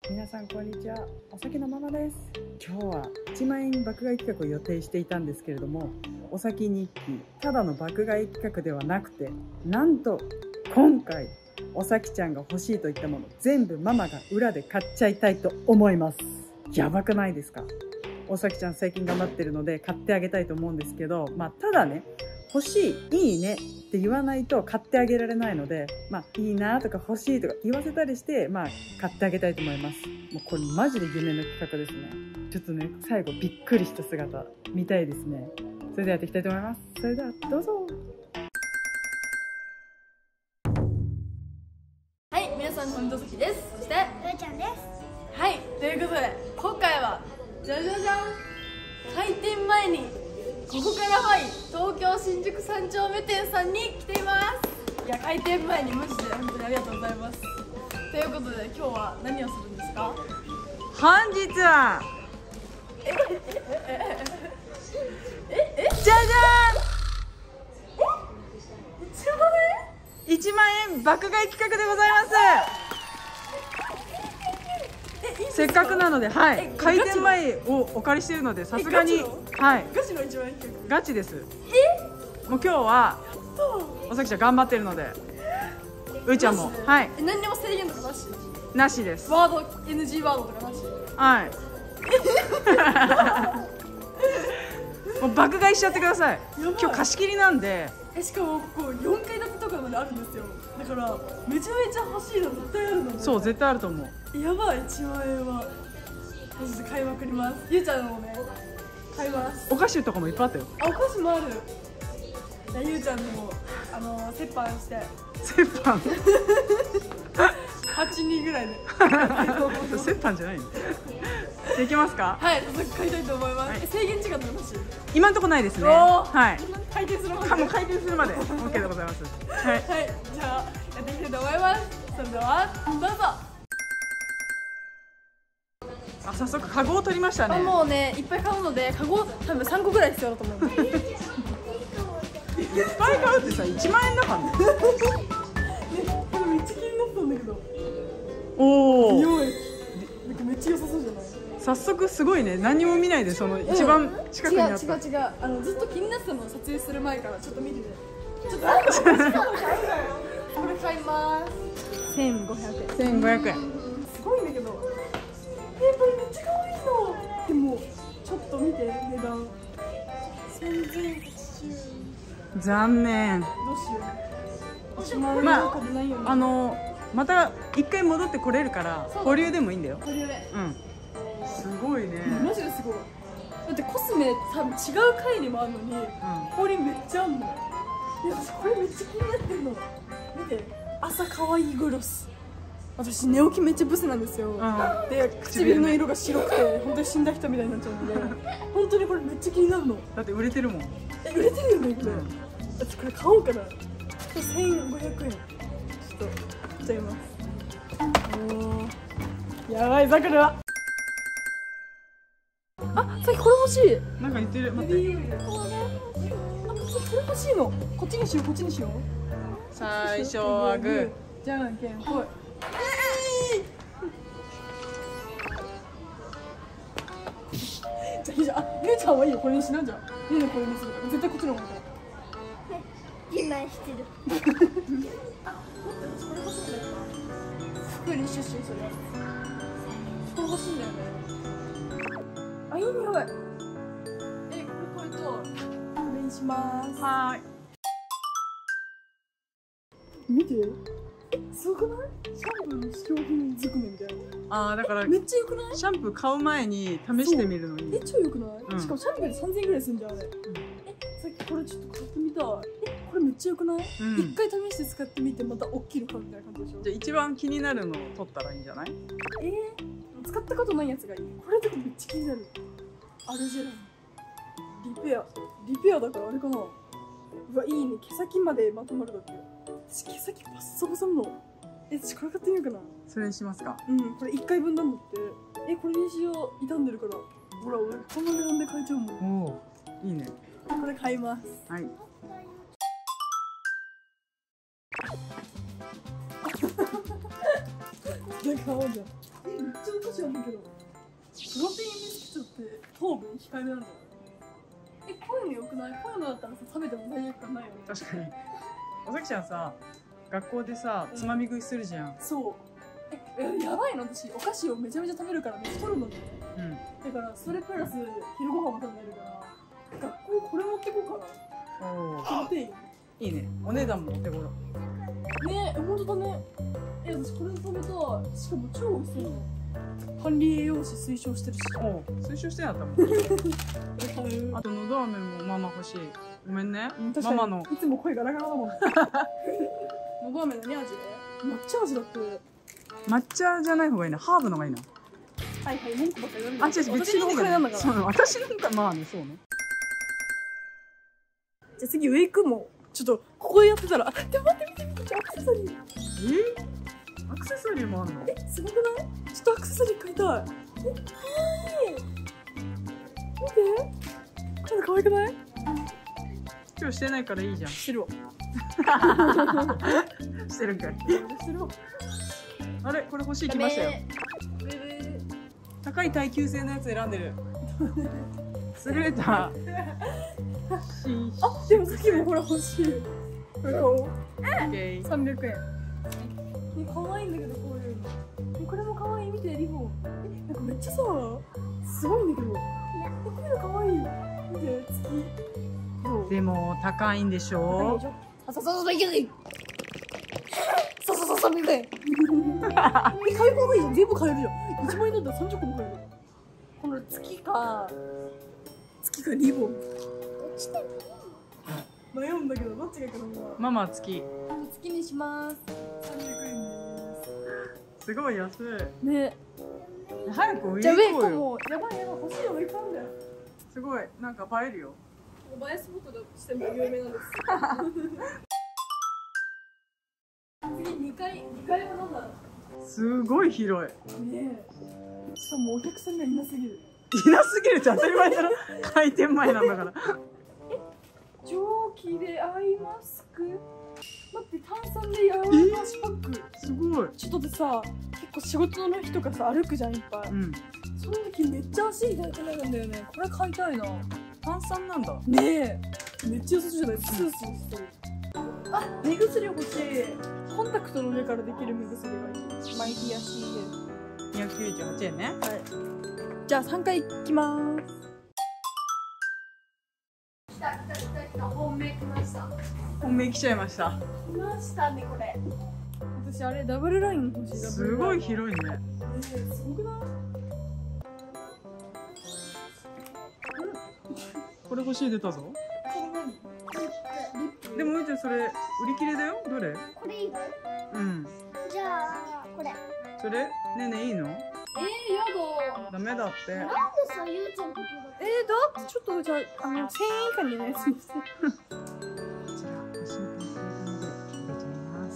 皆さんこんにちは、お酒のママです。今日は1万円爆買い企画を予定していたんですけれども、お酒日記ただの爆買い企画ではなくて、なんと今回おさきちゃんが欲しいといったもの全部ママが裏で買っちゃいたいと思います。やばくないですか？おさきちゃん最近頑張ってるので買ってあげたいと思うんですけど、ただね、欲しい、いいねって言わないと買ってあげられないので、いいなとか欲しいとか言わせたりして、買ってあげたいと思います。もうこれマジで夢の企画ですね。ちょっとね、最後びっくりした姿見たいですね。それではやっていきたいと思います。それではどうぞ。 はい、皆さんこんにちは、さきです。そしてふーちゃんです。 はい、ということで今回はじゃじゃじゃん、開店前にここからはい東京新宿三丁目店さんに来ています。いや、開店前にマジで本当にありがとうございます。ということで今日は何をするんですか？ 本日はじゃじゃん、1万円爆買い企画でございます。せっかくなので、開店前をお借りしているので、さすがにガチの1万円企画？ ガチです。もう今日はおさきちゃん頑張ってるので、うーちゃんも何でも制限とかなし？ なしです。 ワード NG ワードとかなし？ もう爆買いしちゃってください。今日貸し切りなんで。 しかもここ4階建てとかまであるんですよ。だからめちゃめちゃ欲しいの絶対あるので。 そう、絶対あると思う。 やばい、1万円はマジで買いまくります。ゆうちゃんのもね、買います。 お菓子とかもいっぱいあったよ。 お菓子もある。じゃあゆうちゃんにも折半して折半 8人ぐらいで折半じゃないのできますか？ はい、早速買いたいと思います。制限時間とかなし？ 今んとこないですね。 開店するまで。 もう開店するまで OK でございます。 はい、じゃあやっていきたいと思います。それではどうぞ。 早速カゴを取りましたね。 もうね、いっぱい買うのでカゴ多分3個ぐらい必要だと思います。 いっぱい買うってさ、1万円だからね。 これめっちゃ気になったんだけど。 おお。 匂いなんかめっちゃ良さそうじゃない？ 早速すごいね。何も見ないでその一番近くにあった。 違うずっと気になってたのを撮影する前からちょっと見てて。ちょっとなんかこれ買います。1500円。 1500円。 すごいんだけど。これめっちゃ可愛いの。でもちょっと見て値段。3080円。 残念。 どうしよう。1万円の中でないよね。 また一回戻ってこれるから保留でもいいんだよ。 保留で。 すごいね。 マジですごい。だってコスメ多分違う回にもあるのに、氷めっちゃあんの。いや、これめっちゃ気になってんの。見て、朝可愛いグロス。私寝起きめっちゃブスなんですよ。で、唇の色が白くて本当に死んだ人みたいになっちゃうので、本当にこれめっちゃ気になるの。 だって売れてるもん。 売れてるよねこれ。私これ買おうかな。1500円。ちょっと買っちゃいます。やばい、ザクルは。さっきこれ欲しい。 なんか言ってる。待って。 これ欲しいの。こっちにしよう、こっちにしよう。 最初はグー。 じゃんけんぽい。じゃあ、ゆうちゃんはいいよ、これにしな。じゃあゆうのこれにするから絶対こっちの方がいいから。 自慢してる。 服にシュッシュするやつ。これ欲しいんだよね。いい匂い。これとこれにします。見て、すごくない？シャンプーの試供品ずくめみたいな。 だからめっちゃ良くない？ シャンプー買う前に試してみるのに。 超良くない？しかもシャンプーで3000円ぐらいするんじゃんあれ。さっきこれちょっと買ってみたい。これめっちゃ良くない？一回試して使ってみてまた大きいの買うみたいな感じでしょ。 じゃあ一番気になるのを取ったらいいんじゃない？ 使ったことないやつがいい。これとかめっちゃ気になる。アルジェラリペアだからあれかな。うわ、いいね。毛先までまとまるだって。私毛先バッサバサなの。私これ買ってみようかな。 それにしますか？ これ1回分なんだって。これにしよう。傷んでるから。ほら、俺この値段で買えちゃうもん。 おお、いいね。 これ買います。 はい。 買おうじゃん。 めっちゃおかしいんだけど。プロテインビスケットって糖分控えめなんだよ。こういうのよくない？こういうのだったらさ、食べても罪悪感ないよね。 確かに。おさきちゃんさ、学校でさ、つまみ食いするじゃん。 そう。やばいの私、お菓子をめちゃめちゃ食べるからめっちゃ太るのね。だから、それプラス昼ご飯も食べれるから、学校これ持ってこうかな。プロテイン。 いいね。お値段もお手頃。 ねえ、ほんとだね。私これ食べたい。しかも超美味しいの。管理栄養士推奨してるし。 推奨してなかったもん。あとのど飴もママ欲しい。ごめんね。ママの。 いつも声ガラガラだもん。のど飴何味で？抹茶味だって。 抹茶じゃない方がいいな。ハーブのがいいな。 はいはい、文句ばっかり言わあ、違う、別にの方がいい。そう、私の方が、まあね、そうね。 じゃあ次上行くもん。ちょっとここでやってたら、でも待って見てアクセサリー。 アクセサリーもあんの？ すごくない？ちょっとアクセサリー買いたい。かわいい。見て。これかわいくない？ 今日してないからいいじゃん。 してるわ。 してるんかい。 してるわ。 あれ、これ欲しい来ましたよ。高い耐久性のやつ選んでる。優れた。 あ、でもさっきもほら欲しい。これ買おう。300円。可愛いんだけど、こういうの。これも可愛い。見て、リボン。なんかめっちゃさ、すごいんだけど。こういうの可愛い。見て、月。 でも高いんでしょ？ 300円。買い放題じゃん。全部買えるじゃん。1万円だったら30個も買える。この月かリボン。迷うんだけど、どっちがいいかな。 ママ月。 月にします。300円です。 すごい安い。 ね。 早く上じゃあ行こうよ。 もうやばい欲しいのがいっぱいあるんだよ。 すごい、なんか映えるよ。 映えスポットとしても有名なんです。次2階はなんだ。 すごい広い。 ねえ。しかもお客さんがいなすぎる。 いなすぎるって当たり前だろ。開店前なんだから。 蒸気でアイマスク。待って、炭酸で柔らか足パック。 すごい。 ちょっとでさ、結構仕事の日とかさ歩くじゃんいっぱい。その時めっちゃ足痛くなるんだよね。これ買いたいな。 炭酸なんだ。 ねえ。めっちゃ良さそうじゃない？スースーしてる。あ、目薬欲しい。コンタクトの上からできる目薬がいい。マイティア CL。 298円ね。 はい。じゃあ3回行きまーす。来た。本命来ました。 本命来ちゃいました。 来ましたね、これ。私あれダブルライン欲しい。 すごい広いね。 すごくない？ これ欲しい出たぞ。でもうちゃんそれ売り切れだよ。どれ？ これいいの？ うん。 じゃあこれ。 それ？ねえねえいいの？ やだ。 ダメだって。 なんでさ、ゆうちゃん時々。 だってちょっとじゃあ1000円以下にね。すみません。 こちら欲しいというので入れちゃいます。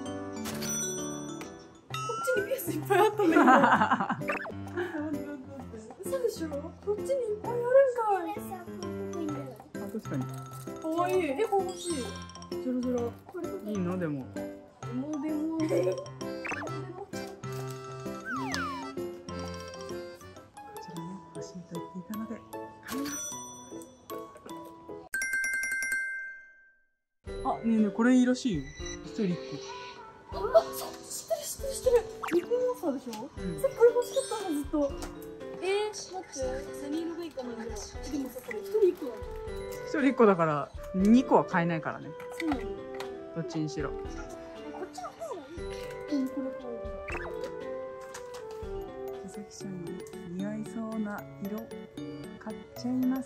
こっちにピアスいっぱいあったんだけど。嘘でしょ？こっちにいっぱいあるんかい。 あ、確かに。 かわいい。これ欲しい。ゾロゾロ。 いいのでも。 でも。 こちらね、欲しいと言っていたので買います。あ、ねえねえこれいいらしいよ。一人一個。 あ、そう知ってる。リップモンスターでしょ？さっきこれ欲しかったのずっと。待って、何色がいいかな。でもさ、これ一人一個だ。 一人一個だから2個は買えないからね。 そうなの？ どっちにしろ。 こっちの方がいい。 これ買おう。 佐々木ちゃんに似合いそうな色買っちゃいます。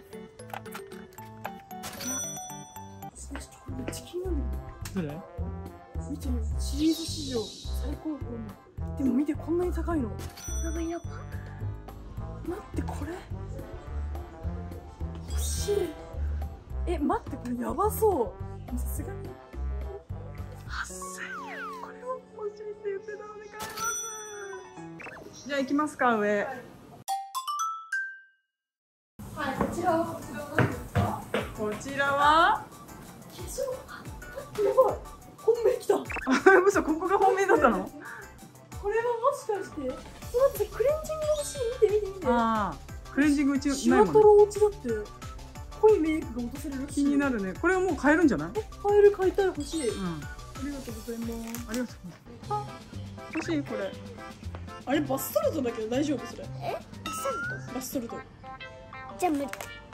めっちゃ気になる。 どれ？ 見てよ、シリーズ史上最高峰の。でも見て、こんなに高いの。 やばい。 待って、これ欲しい。待って、これやばそう。さすがに 8000円。これを欲しいって言ってたので買います。じゃあ行きますか、上。 はい、こちらは何ですか？ こちらは化粧。やばい、本命来た。 嘘、ここが本命だったの？ これはもしかして、待ってクレンジング欲しい。見て見て見て。 ああ、クレンジングうちシないもんね。 ワトロ落ちだって濃いメイクが落とせるらしい。 気になるね。これはもう買えるんじゃない？ 買える、買いたい、欲しい。 うん。 ありがとうございます。 ありがとう。欲しいこれ。 あれバスソルトだけど大丈夫それ？バスソルト。 じゃあ無理。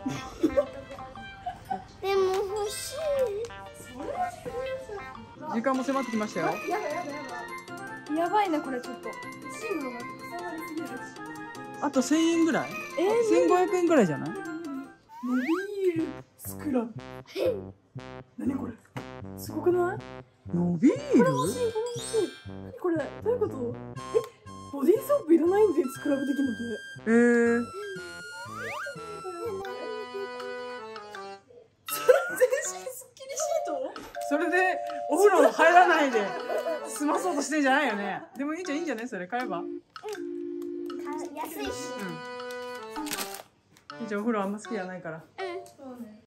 でも欲しい。 時間も迫ってきましたよ。 やばいやばいやばい。やばいなこれちょっと。シングルが伝わりすぎるし。 あと1000円ぐらい？1500円ぐらいじゃない？ 伸びるスクラブ。何これ？すごくない？ 伸びる？ これ欲しい、これ欲しい。何これ？どういうこと？ボディーソープいらないんでスクラブできるので。全身スッキリシート？ それでお風呂入らないで済まそうとしてんじゃないよね。でもいいんじゃないそれ買えば。 安いし。 うん。じゃあお風呂あんま好きじゃないから。 そうね。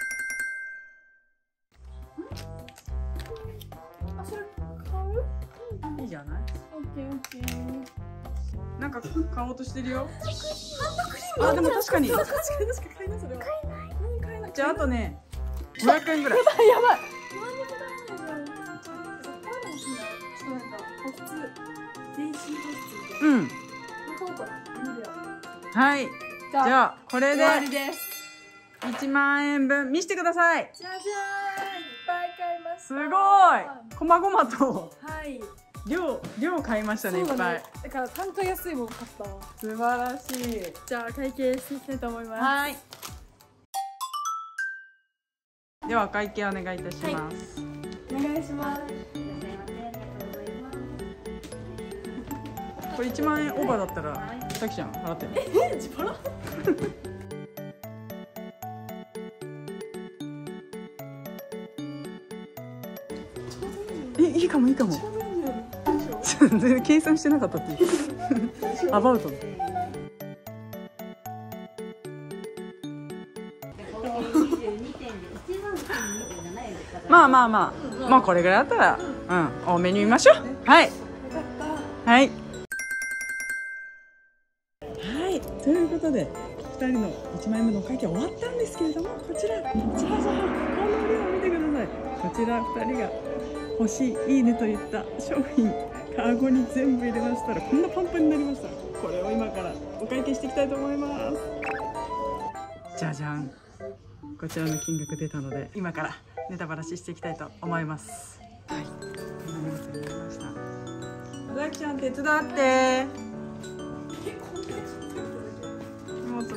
あ、それ買う？ いいじゃない？ オッケーオッケー。 なんか買おうとしてるよ。 ハンドクリーム。 あ、でも確かに。 確かに買いなそれは。買えない。何買えない？ じゃああとね、500円ぐらい。 やばいやばい。何にも買えないじゃん。これもしない。ちょっとなんか保湿、全身保湿で。 うん。 買おうかな。 はい。じゃあこれで終わりです。 1万円分見せてください。 じゃじゃーん。いっぱい買いました。 すごい。こまごまとはい。 量買いましたね、いっぱい。 だから単価安いもの買ったわ。 素晴らしい。 じゃあ会計していきたいと思います。 はい。では会計お願いいたします。 お願いします。 これ1万円オーバーだったら、さきちゃん払ってね。 自腹？ いいかもいいかも。全然計算してなかったっていう。アバウト。まあまあこれぐらいだったら、多めに見ましょう。はい。はい。はい、ということで2人の1万円分のお会計終わったんですけれども、こちらじゃあこの量を見てください。こちら2人が欲しいいいねといった商品カゴに全部入れましたらこんなパンパンになりました。これを今からお会計していきたいと思います。じゃじゃん、こちらの金額出たので今からネタバラシしていきたいと思います。はい、こんなになりました。ざきちゃん手伝って。荷物持って。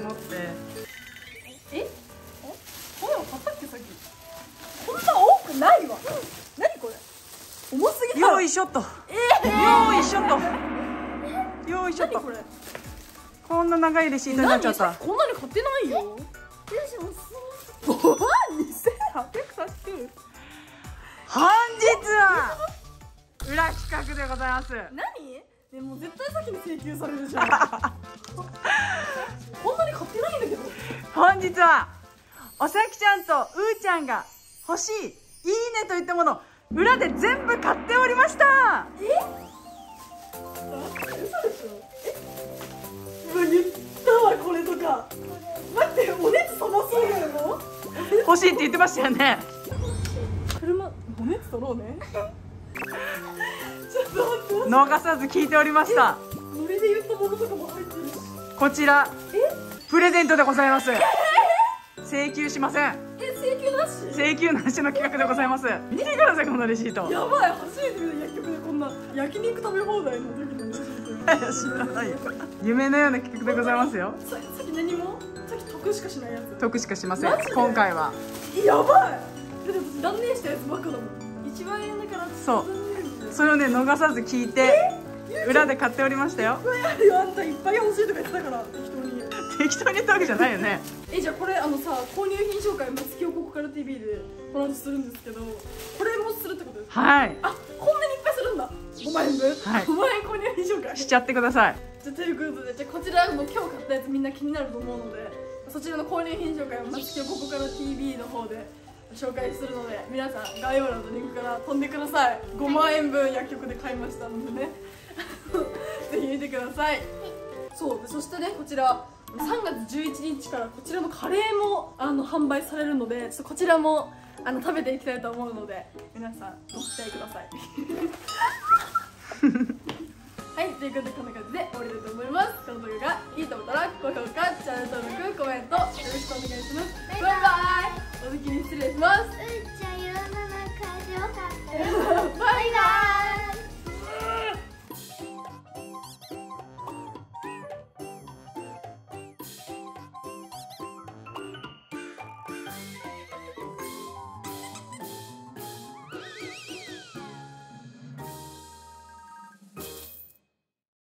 これを買ったっけさっき。こんな多くないわ。何これ。重すぎだろ。 よいしょっと。よいしょっと。よいしょっと。 これ。 こんな長いレシートになっちゃった。 こんなに買ってないよ。5万2830。 本日は裏企画でございます。 何？ね、もう絶対先に請求されるじゃん。こんなに買ってないんだけど。 本日はおさきちゃんとうーちゃんが欲しいいいねといったもの裏で全部買っておりました。 嘘でしょ。うわ、言ったわこれとか。待って、お熱冷まそうなの？ 欲しいって言ってましたよね。 車、お熱取ろうね。ちょっと待って。 逃さず聞いておりました。 ノリで言ったものとかも入ってるし。 こちらプレゼントでございます。請求しません。 請求なし？ 請求なしの企画でございます。見てくださいこのレシート。 やばい、初めて見た薬局でこんな焼肉食べ放題の時のレシート。 知らないよ。夢のような企画でございますよ。 さっき何も？さっき得しかしないやつ。 得しかしませんマジで今回は。 やばい。だって私断念したやつばっかだもん。1万円だから。 そうそれをね逃さず聞いて裏で買っておりましたよ。 いっぱいあるよ、あんたいっぱい欲しいとか言ってたから適当に。 適当に言ったわけじゃないよね。 じゃあこれさ購入品紹介松木をここから TV でこの後するんですけど、これもするってことですか？ はいあ、こんなにいっぱいするんだ。5万円分。 はい 5万円購入品紹介しちゃってください。 じゃあということで、じゃあこちらも今日買ったやつみんな気になると思うので、そちらの購入品紹介を松木をここから TV の方で紹介するので、皆さん概要欄のリンクから飛んでください。5万円分薬局で買いましたのでね。 みてください。そうで、そしてね、こちら3月11日からこちらのカレーも販売されるので、ちょっとこちらも食べていきたいと思うので、皆さんご期待ください。はい、ということでこんな感じで終わりたいと思います。この動画がいいと思ったら高評価、チャンネル登録、コメントよろしくお願いします。バイバイ。お先に失礼します。